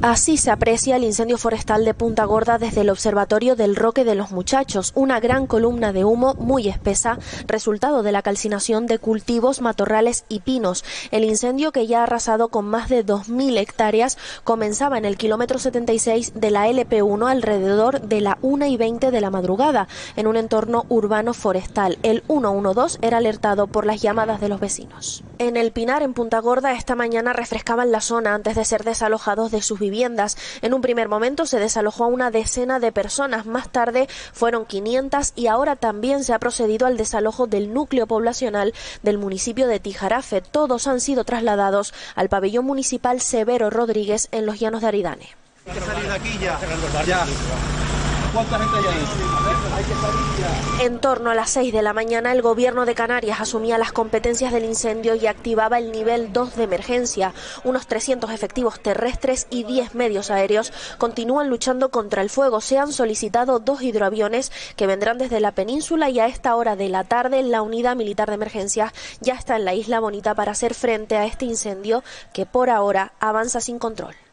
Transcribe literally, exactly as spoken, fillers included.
Así se aprecia el incendio forestal de Punta Gorda desde el observatorio del Roque de los Muchachos, una gran columna de humo muy espesa, resultado de la calcinación de cultivos, matorrales y pinos. El incendio, que ya ha arrasado con más de dos mil hectáreas, comenzaba en el kilómetro setenta y seis de la L P uno alrededor de la una y veinte de la madrugada, en un entorno urbano forestal. El ciento doce era alertado por las llamadas de los vecinos. En El Pinar, en Punta Gorda, esta mañana refrescaban la zona antes de ser desalojados de sus viviendas. En un primer momento se desalojó a una decena de personas, más tarde fueron quinientas y ahora también se ha procedido al desalojo del núcleo poblacional del municipio de Tijarafe. Todos han sido trasladados al pabellón municipal Severo Rodríguez en los Llanos de Aridane. Hay que salir de aquí ya. ya. ¿Cuánta gente hay ahí? Hay que salir ya. En torno a las seis de la mañana, el gobierno de Canarias asumía las competencias del incendio y activaba el nivel dos de emergencia. Unos trescientos efectivos terrestres y diez medios aéreos continúan luchando contra el fuego. Se han solicitado dos hidroaviones que vendrán desde la península y a esta hora de la tarde la unidad militar de emergencias ya está en la Isla Bonita para hacer frente a este incendio que por ahora avanza sin control.